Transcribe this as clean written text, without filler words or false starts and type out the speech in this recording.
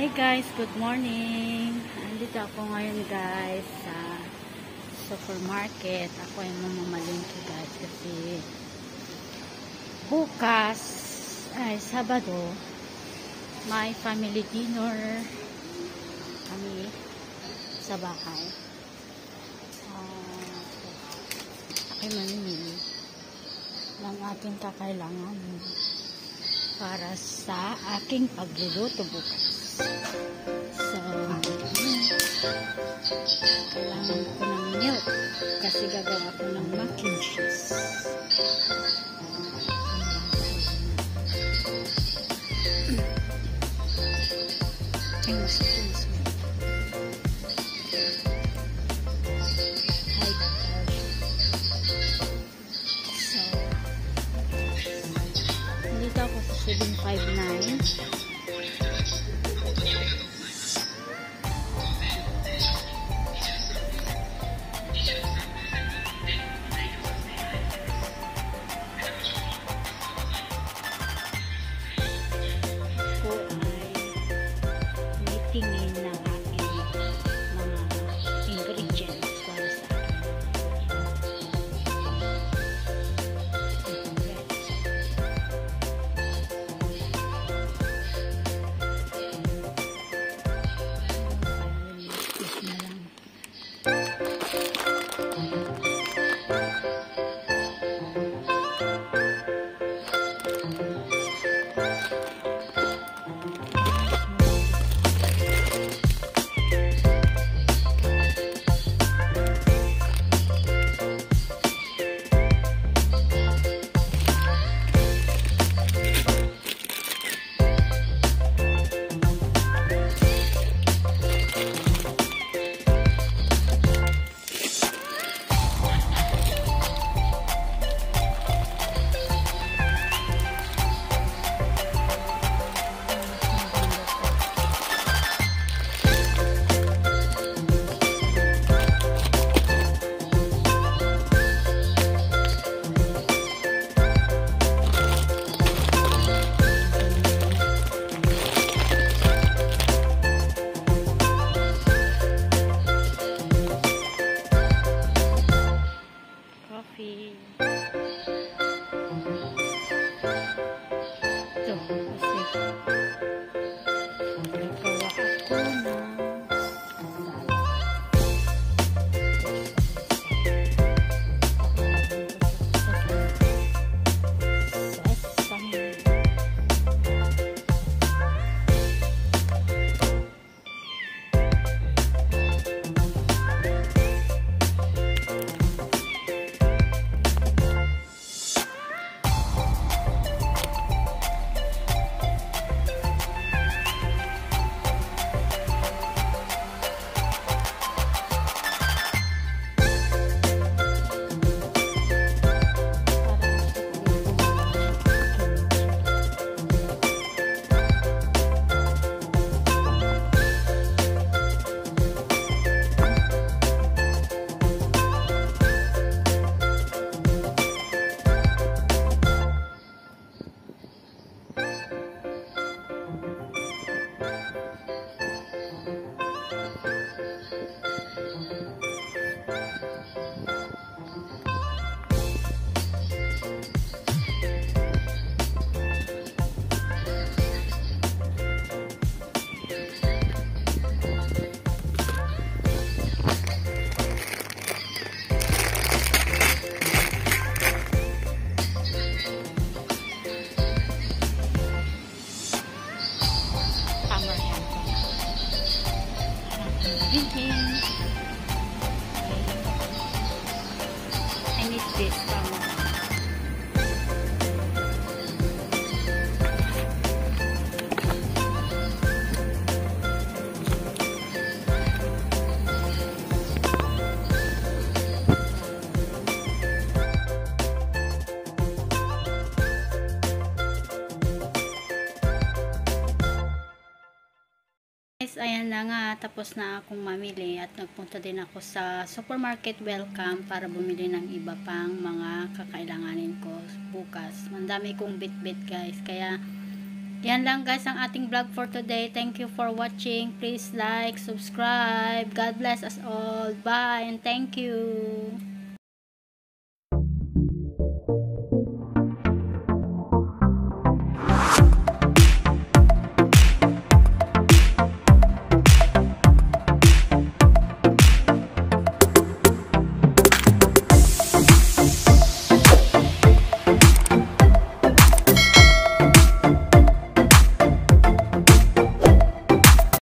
guys, good morning. Andito ako ngayon guys sa supermarket. Ako ay mamamalingki guys kasi bukas ay Sabado, may family dinner kami sa bahay. Ako mamimili ng ating kakailangan para sa aking pagluluto bukas. So, kailangan ko ng milk kasi gagawa ko ng mac and cheese. Dito ako sa 759. Tingin ng aking mga ingredients para sa coffee. Ito, kasi nagawa ako ng I need this camera. Guys, ayan na nga, tapos na akong mamili at nagpunta din ako sa supermarket welcome para bumili ng iba pang mga kakailanganin ko bukas. Mandami kong bit-bit guys, kaya Yan lang guys ang ating vlog for today. Thank you for watching. Please like, subscribe. God bless us all. Bye and thank you.